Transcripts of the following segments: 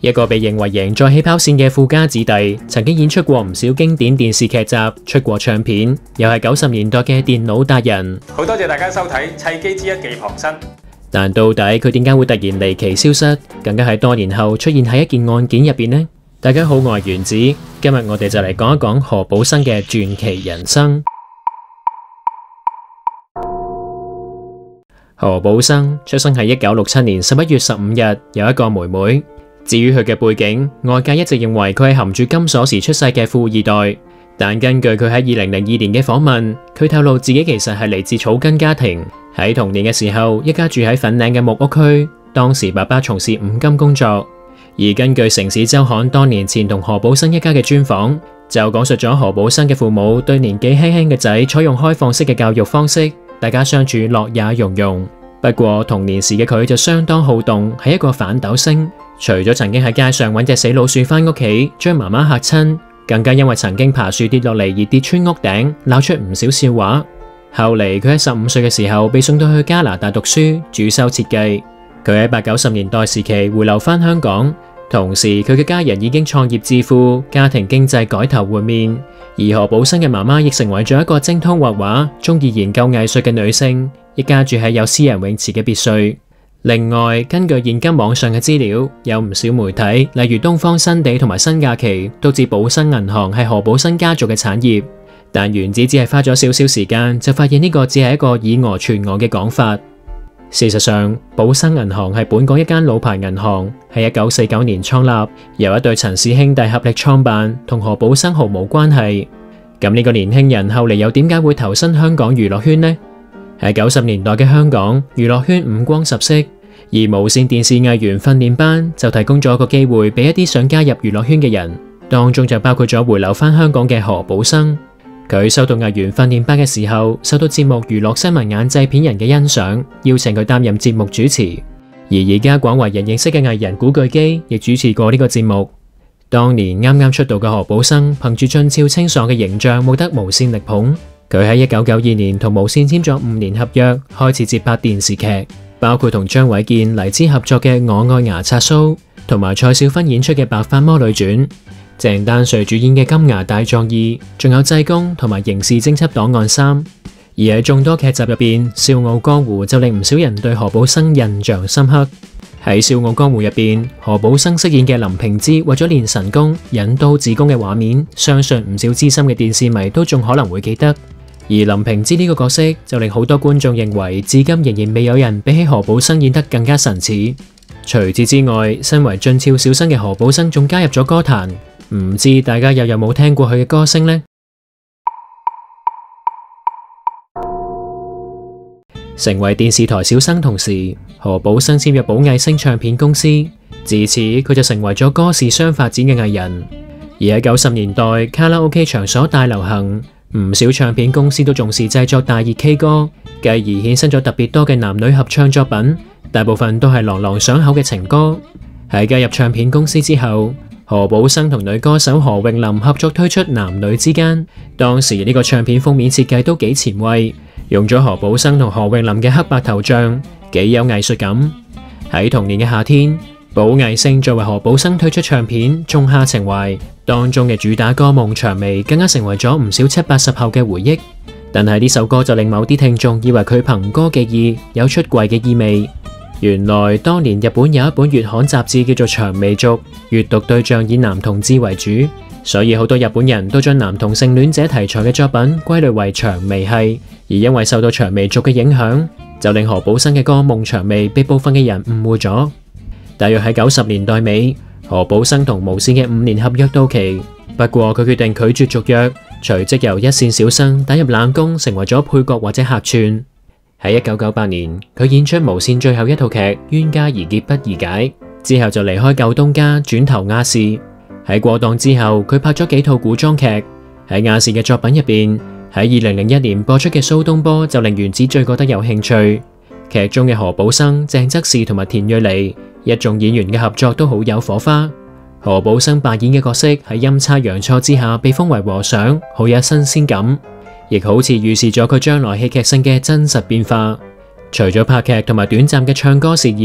一個被認為贏在起跑線嘅富家子弟，曾經演出過唔少經典電視劇集，出過唱片，又係90年代嘅電腦達人。 好多謝大家收睇《契機之一技傍身》。 但到底佢點解會突然離奇消失，更加喺多年後出現喺一件案件入邊呢？大家好，我係原子，今日我哋就嚟講一講何寶生嘅傳奇人生。何寶生出生喺1967年11月15日，有一個妹妹。至於佢嘅背景，外界一直認為佢係含住金鎖匙出世嘅富二代，但根據佢喺2002年嘅訪問，佢透露自己其實係嚟自草根家庭。喺童年嘅時候，一家住喺粉嶺嘅木屋區，當時爸爸從事五金工作。而根據《城市周刊》多年前同何寶生一家嘅專訪，就講述咗何寶生嘅父母對年紀輕輕嘅仔採用開放式嘅教育方式，大家相處樂也融融。不過童年時嘅佢就相當好動，係一個反斗星。除咗曾經喺街上揾隻死老鼠返屋企，將媽媽嚇親，更加因為曾經爬樹跌落嚟而跌穿屋頂，鬧出唔少笑話。後嚟佢喺15歲嘅時候被送到去加拿大讀書，主修設計。佢喺80、90年代時期回流返香港，同時佢嘅家人已經創業致富，家庭經濟改頭換面。而何寶生嘅媽媽亦成為咗一個精通畫畫、中意研究藝術嘅女性，一家住喺有私人泳池嘅別墅。另外，根據現今網上嘅資料，有唔少媒體，例如東方新地同埋新假期，都指寶生銀行係何寶生家族嘅產業。但原子只係花咗少少時間，就發現呢個只係一個以訛傳訛嘅講法。事實上，寶生銀行係本港一間老牌銀行，喺1949年創立，由一對陳氏兄弟合力創辦，同何寶生毫無關係。咁呢個年輕人後嚟又點解會投身香港娛樂圈呢？喺90年代嘅香港，娛樂圈五光十色，而無線電視藝員訓練班就提供咗一個機會俾一啲想加入娛樂圈嘅人，當中就包括咗回流返香港嘅何寶生。佢收到藝員訓練班嘅時候，受到節目娛樂新聞眼製片人嘅欣賞，邀請佢擔任節目主持。而家廣為人認識嘅藝人古巨基亦主持過呢個節目。當年啱啱出道嘅何寶生，憑住俊俏清爽嘅形象，獲得無線力捧。佢喺1992年同無線簽咗5年合約，開始接拍電視劇，包括同張衛健、黎姿合作嘅《我愛牙刷蘇》，同埋蔡少芬演出嘅《白髮魔女傳》，鄭丹瑞主演嘅《金牙大狀2》，仲有《濟公》同埋《刑事偵緝檔案3》。而喺眾多劇集入邊，《笑傲江湖》就令唔少人對何寶生印象深刻。喺《笑傲江湖》入邊，何寶生飾演嘅林平之為咗練神功，引刀自宮嘅畫面，相信唔少資深嘅電視迷都仲可能會記得。而林平之呢個角色就令好多觀眾認為，至今仍然未有人比起何寶生演得更加神似。除此之外，身為俊俏小生嘅何寶生仲加入咗歌壇，唔知大家又有冇聽過佢嘅歌聲呢？成為電視台小生同時，何寶生簽入寶藝星唱片公司，自此佢就成為咗歌視雙發展嘅藝人。而喺90年代，卡拉 OK 場所大流行，唔少唱片公司都重視製作大熱 K 歌，繼而衍生咗特別多嘅男女合唱作品，大部分都係朗朗上口嘅情歌。喺加入唱片公司之後，何寶生同女歌手何詠琳合作推出《男女之間》，當時呢個唱片封面設計都幾前衛，用咗何寶生同何詠琳嘅黑白頭像，幾有藝術感。喺同年嘅夏天，寶藝星作為何寶生推出唱片《仲夏情懷》，當中嘅主打歌《夢薔薇》更加成為咗唔少70、80後嘅回憶。但係呢首歌就令某啲聽眾以為佢憑歌寄意，有出櫃嘅意味。原來當年日本有一本月刊雜誌叫做《薔薇族》，閱讀對象以男同志為主，所以好多日本人都將男同性戀者題材嘅作品歸類為薔薇系。而因為受到薔薇族嘅影響，就令何寶生嘅歌《夢薔薇》被部分嘅人誤會咗。大約喺90年代尾，何寶生同無線嘅5年合約到期，不過佢決定拒絕續約，隨即由一線小生打入冷宮，成為咗配角或者客串。喺1998年，佢演出無線最後一套劇《冤家宜結不宜解》，之後就離開舊東家，轉投亞視。喺過檔之後，佢拍咗幾套古裝劇。喺亞視嘅作品入邊，喺2001年播出嘅《蘇東坡》就令原子最覺得有興趣。劇中嘅何寶生、鄭則仕同埋田蕊妮一眾演員嘅合作都好有火花。何寶生扮演嘅角色喺陰差陽錯之下被封為和尚，好有新鮮感，亦好似預示咗佢將來戲劇性嘅真實變化。除咗拍劇同埋短暫嘅唱歌事業，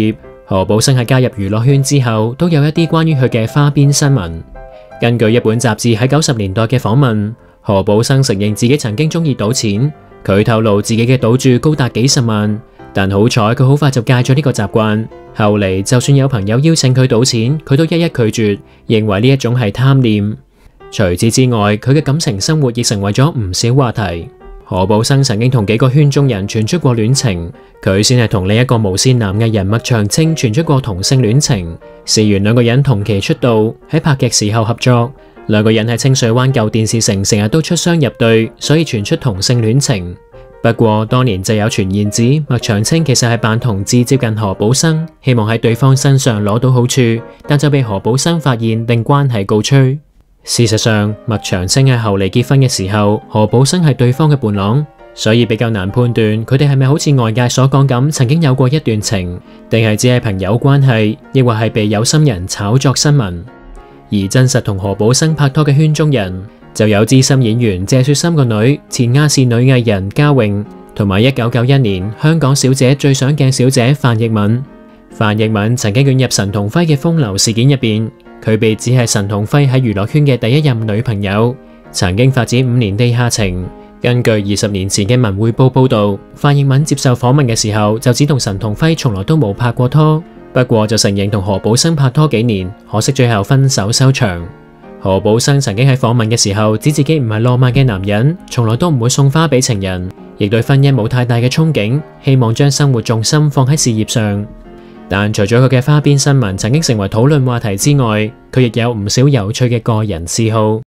何寶生喺加入娛樂圈之後，都有一啲關於佢嘅花邊新聞。根據一本雜誌喺90年代嘅訪問，何寶生承認自己曾經中意賭錢。佢透露自己嘅賭注高達幾十萬，但好彩佢好快就戒咗呢個習慣。後嚟就算有朋友邀請佢賭錢，佢都一一拒絕，認為呢一種係貪念。除此之外，佢嘅感情生活亦成為咗唔少話題。何寶生曾經同幾個圈中人傳出過戀情，佢先係同另一個無線男藝人麥長青傳出過同性戀情。事緣兩個人同期出道，喺拍劇時候合作，兩個人喺清水灣舊電視城成日都出雙入對，所以傳出同性戀情。不過當年就有傳言指麥長青其實係扮同志接近何寶生，希望喺對方身上攞到好處，但就被何寶生發現，令關係告吹。事實上，麥長青喺後嚟結婚嘅時候，何寶生係對方嘅伴郎，所以比較難判斷佢哋係咪好似外界所講咁曾經有過一段情，定係只係朋友關係，亦或係被有心人炒作新聞。而真實同何寶生拍拖嘅圈中人，就有資深演員謝雪心個女、前亞視女藝人嘉穎，同埋1991年香港小姐最上鏡小姐范逸敏。范逸敏曾經捲入陳同輝嘅風流事件入邊。佢被指係陳同輝喺娛樂圈嘅第一任女朋友，曾經發展5年地下情。根據20年前嘅文匯報報道，范逸敏接受訪問嘅時候就指同陳同輝從來都冇拍過拖，不過就承認同何寶生拍拖幾年，可惜最後分手收場。何寶生曾經喺訪問嘅時候指自己唔係浪漫嘅男人，從來都唔會送花俾情人，亦對婚姻冇太大嘅憧憬，希望將生活重心放喺事業上。但除咗佢嘅花邊新聞曾經成為討論話題之外，佢亦有唔少有趣嘅個人嗜好。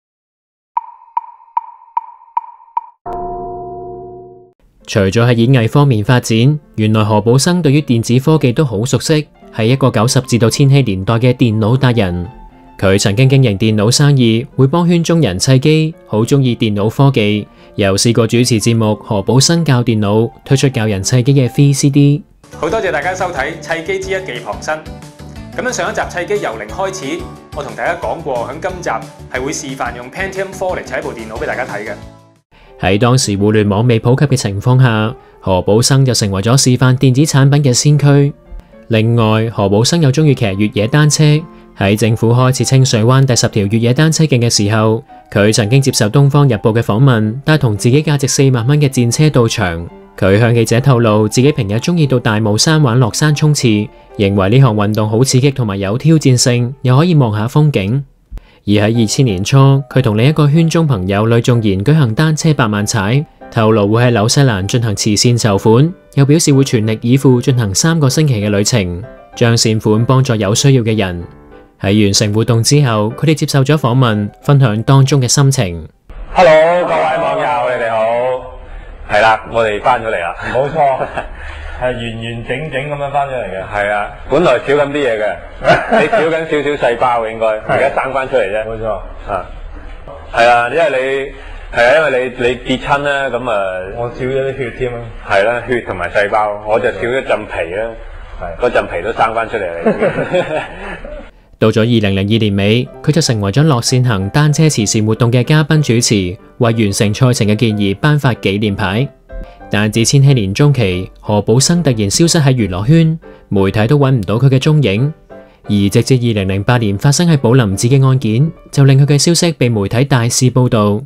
除咗喺演藝方面發展，原來何寶生對於電子科技都好熟悉，係一個90至到千禧年代嘅電腦達人。佢曾經經營電腦生意，會幫圈中人砌機，好中意電腦科技，又試過主持節目《何寶生教電腦》，推出教人砌機嘅 VCD。 好多謝大家收睇《砌機之一技傍身》。咁樣上一集砌機由零開始，我同大家講過，響今集係會示範用 Pentium 4嚟砌部電腦俾大家睇嘅。 喺當時互聯網未普及嘅情況下，何寶生就成為咗示範電子產品嘅先驅。另外，何寶生又中意騎越野單車。喺政府開設清水灣第10條越野單車徑嘅時候，佢曾經接受《東方日報》嘅訪問，帶同自己價值4萬蚊嘅戰車到場。佢向記者透露，自己平日中意到大帽山玩落山衝刺，認為呢項運動好刺激同埋有挑戰性，又可以望下風景。而喺2000年初，佢同另一個圈中朋友呂頌賢舉行單車8萬踩，透露會喺紐西蘭進行慈善籌款，又表示會全力以赴進行3個星期嘅旅程，將善款幫助有需要嘅人。喺完成活動之後，佢哋接受咗訪問，分享當中嘅心情。 Hello， 各位網友，你哋好。係啦，我哋翻咗嚟啦。冇錯，係完完整整咁樣翻咗嚟嘅。係啊，本來少緊啲嘢嘅，你少緊少少細胞應該，而家生翻出嚟啫。冇錯。啊，係啊，因為你跌親啦，咁我少咗啲血添啊。係啦，血同埋細胞，我就少咗陣皮啦。係，嗰陣皮都生翻出嚟啦。 到咗2002年尾，佢就成為咗樂善行單車慈善活動嘅嘉賓主持，為完成賽程嘅健兒頒發紀念牌。但至千禧年中期，何寶生突然消失喺娛樂圈，媒體都揾唔到佢嘅蹤影。而直至2008年發生喺寶林寺嘅案件，就令佢嘅消息被媒體大肆報導。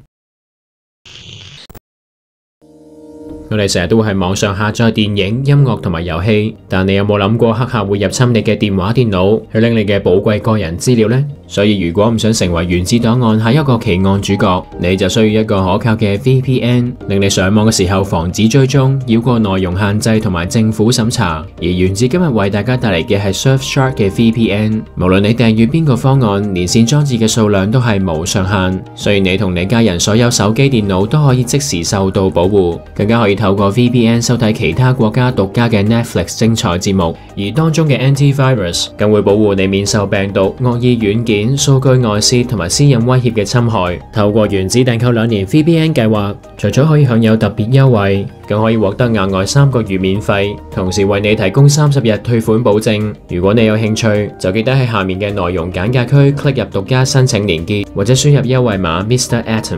我哋成日都會喺網上下載電影、音樂同埋遊戲，但你有冇諗過黑客會入侵你嘅電話、電腦，去拎你嘅寶貴個人資料呢？所以如果唔想成為原子檔案下一個奇案主角，你就需要一個可靠嘅 VPN， 令你上網嘅時候防止追蹤、繞過內容限制同埋政府審查。而原子今日為大家帶嚟嘅係 Surfshark 嘅 VPN， 無論你訂閱邊個方案，連線裝置嘅數量都係無上限，所以你同你家人所有手機、電腦都可以即時受到保護，更加可以透過 VPN 收睇其他國家獨家嘅 Netflix 精彩節目，而當中嘅 Antivirus 更會保護你免受病毒、惡意軟件、數據外泄同埋私隱威脅嘅侵害。透過原子訂購2年 VPN 計劃，除咗可以享有特別優惠，更可以獲得額外3個月免費，同時為你提供30日退款保證。如果你有興趣，就記得喺下面嘅內容簡介區 click 入獨家申請連結，或者輸入優惠碼 Mr. Atom。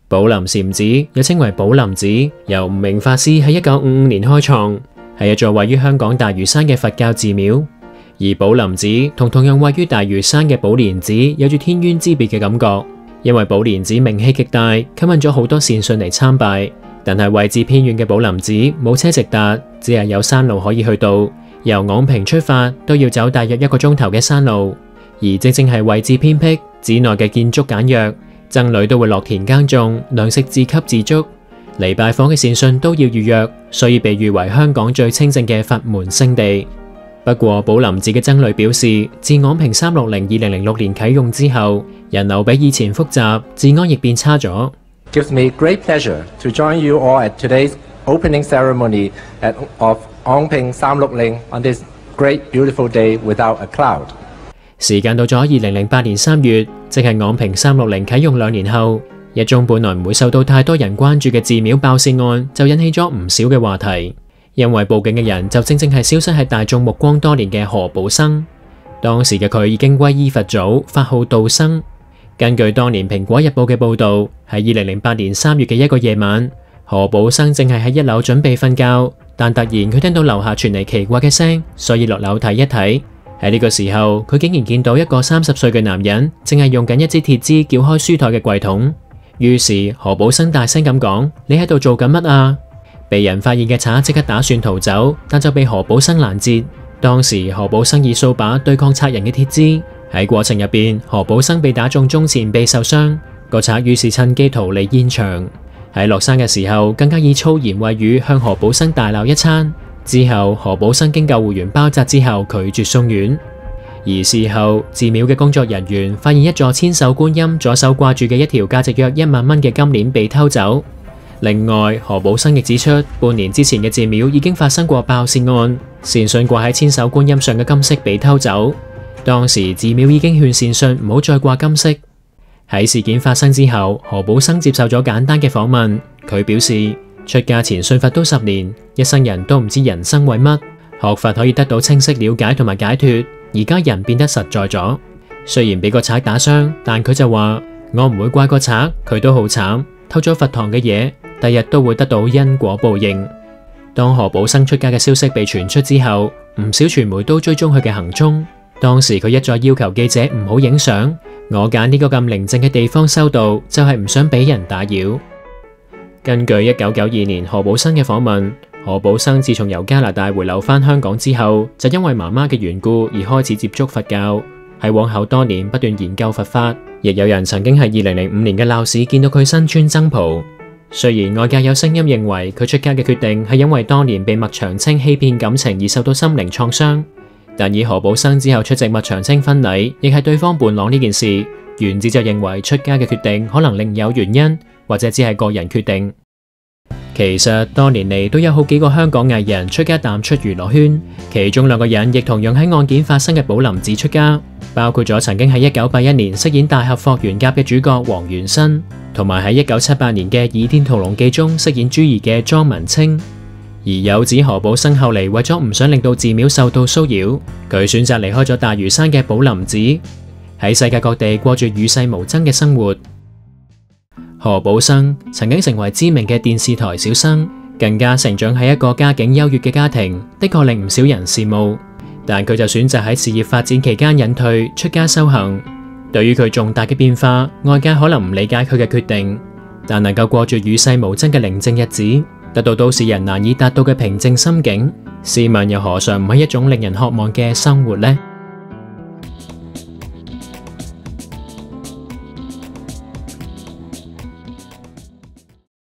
寶林禪寺又稱為寶林寺，由吳明法師喺1955年開創，係一座位於香港大嶼山嘅佛教寺廟。而寶林寺同樣位於大嶼山嘅寶蓮寺有住天淵之別嘅感覺，因為寶蓮寺名氣極大，吸引咗好多善信嚟參拜。但係位置偏遠嘅寶林寺冇車直達，只係有山路可以去到。由昂坪出發都要走大約1個鐘頭嘅山路，而正係位置偏僻，寺內嘅建築簡約，僧侶都會落田耕種，糧食自給自足。嚟拜訪嘅善信都要預約，所以被譽為香港最清淨嘅佛門聖地。不過寶林寺嘅僧侶表示，自昂坪360 2006年啟用之後，人流比以前複雜，治安亦變差咗。 Gives me great pleasure to join you all at today's opening ceremony of Ang Ping 360 on this great beautiful day without a cloud。 時間到咗2008年3月，即係昂坪360啟用2年後，一宗本來唔會受到太多人關注嘅寺廟爆竊案就引起咗唔少嘅話題。因為報警嘅人就正係消失喺大眾目光多年嘅何寶生。當時嘅佢已經皈依佛祖，法號道生。根據當年《蘋果日報》嘅報導，喺2008年3月嘅一個夜晚，何寶生正係喺1樓準備瞓覺，但突然佢聽到樓下傳嚟奇怪嘅聲，所以落樓睇一睇。喺呢個時候，佢竟然見到一個30歲嘅男人正係用緊一支鐵枝撬開書台嘅櫃桶。於是何寶生大聲咁講：你喺度做緊乜啊？被人發現嘅賊即刻打算逃走，但就被何寶生攔截。當時何寶生以掃把對抗賊人嘅鐵枝，喺過程入邊，何寶生被打中中前臂受傷，個賊於是趁機逃離現場。喺落山嘅時候，更加以粗言穢語向何寶生大鬧一餐。之後何寶生經救護員包紮之後拒絕送院。而事後寺廟嘅工作人員發現一座千手觀音左手掛住嘅一條價值約1萬蚊嘅金鏈被偷走。另外，何寶生亦指出，半年之前嘅寺廟已經發生過爆竊案，善信掛喺千手觀音上嘅金飾被偷走。當時寺廟已經勸善信唔好再掛金飾。喺事件發生之後，何寶生接受咗簡單嘅訪問，佢表示出家前信佛都10年，一生人都唔知人生為乜，學佛可以得到清晰了解同埋解脫。而家人變得實在咗，雖然俾個賊打傷，但佢就話：我唔會怪個賊，佢都好慘，偷咗佛堂嘅嘢，第日都會得到因果報應。當何寶生出家嘅消息被傳出之後，唔少傳媒都追蹤佢嘅行蹤。當時佢一再要求記者唔好影相，我揀呢個咁寧靜嘅地方修道，就係唔想俾人打擾。根據1992年何寶生嘅訪問，何寶生自從由加拿大回流返香港之後，就因為媽媽嘅緣故而開始接觸佛教，喺往後多年不斷研究佛法。亦有人曾經喺2005年嘅鬧市見到佢身穿僧袍。雖然外界有聲音認為佢出家嘅決定係因為當年被麥長青欺騙感情而受到心靈創傷，但以何寶生之後出席麥長青婚禮，亦係對方伴郎呢件事，原子就認為出家嘅決定可能另有原因，或者只係個人決定。其實多年嚟都有好幾個香港藝人出家淡出娛樂圈，其中2個人亦同樣喺案件發生嘅寶林寺出家，包括咗曾經喺1981年飾演大俠霍元甲嘅主角黃元申，同埋喺1978年嘅《倚天屠龍記》中飾演朱兒嘅莊文清。而有指何寶生後嚟為咗唔想令到寺廟受到騷擾，佢選擇離開咗大嶼山嘅寶林寺，喺世界各地過住與世無爭嘅生活。何寶生曾經成為知名嘅電視台小生，更加成長喺一個家境優越嘅家庭，的確令唔少人羨慕。但佢就選擇喺事業發展期間隱退出家修行。對於佢重大嘅變化，外界可能唔理解佢嘅決定，但能夠過住與世無爭嘅寧靜日子，得到都市人難以達到嘅平靜心境，試問又何嘗唔係一種令人渴望嘅生活呢？